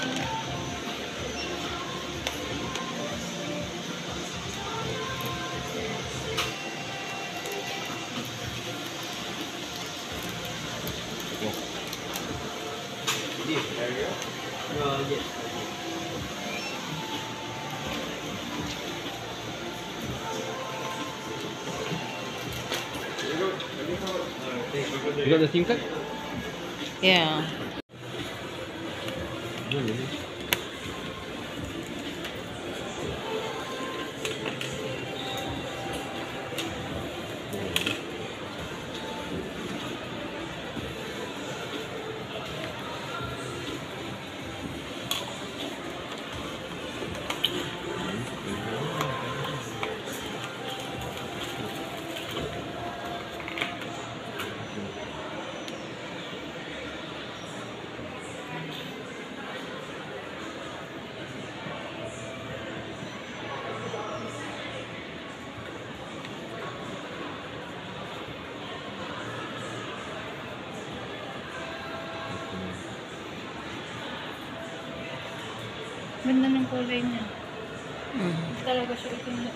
This area? Yes. You got the SIM card? Yeah. Ganda ng kulay niya. Mm. Talaga siya itim.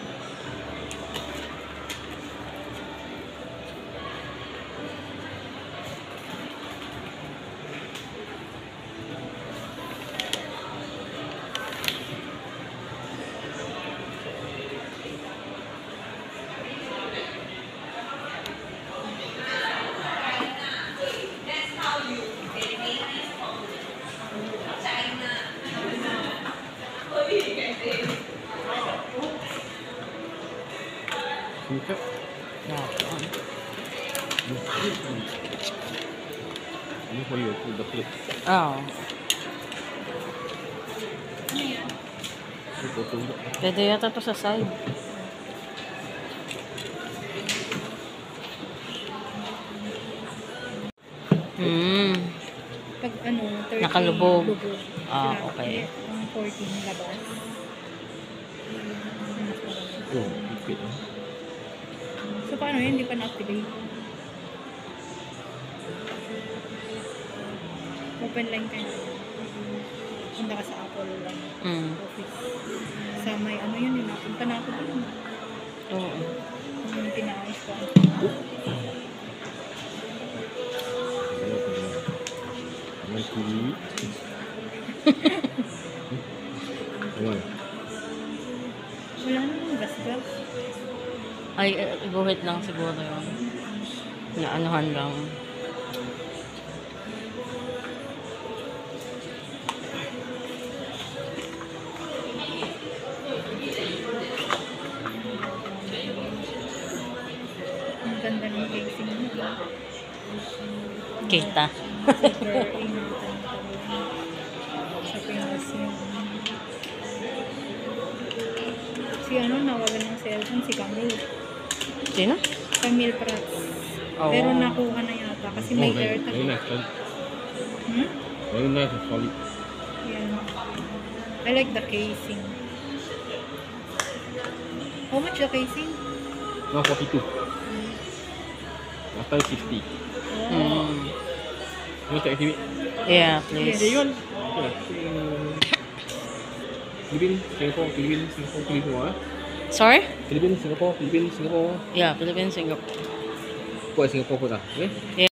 SIM card? Ini for you, the flip. Oh. Pwede yata to sa side. Pag ano, 30 Nakalubog. lubog. Ah, okay. Ang 14 labas. Oh, ipit. So paano yun? Hindi pa na-activate. Open line ka na. Punta ka sa Apple office. Sa may ano yun, napunta na ako doon. Oo. Yung pinaayos ko. Wala namang gas-gas. Ay, guhit lang siguro yun. Naanuhan lang. Ang ganda ng casing mo. Kita. Super ingatan ko. Sa Pinas yun. Si ano, nawagan ng cellphone, si Camille. Sino? Camille Prats. Oo. Pero nakuha na yata kasi may AirTag. Very nice, solid. Hmm? Very nice and solid. Yeah. I like the casing. How much the casing? Now 42. Last time 50. You want to activate? Yeah, please. Yeah, you want? Okay. Philippines, Singapore, Philippines, Singapore, Philippines, Sorry? Philippines, Singapore, Philippines, Singapore. Yeah, Philippines, Singapore. Put Singapore put lah, okay? Yeah.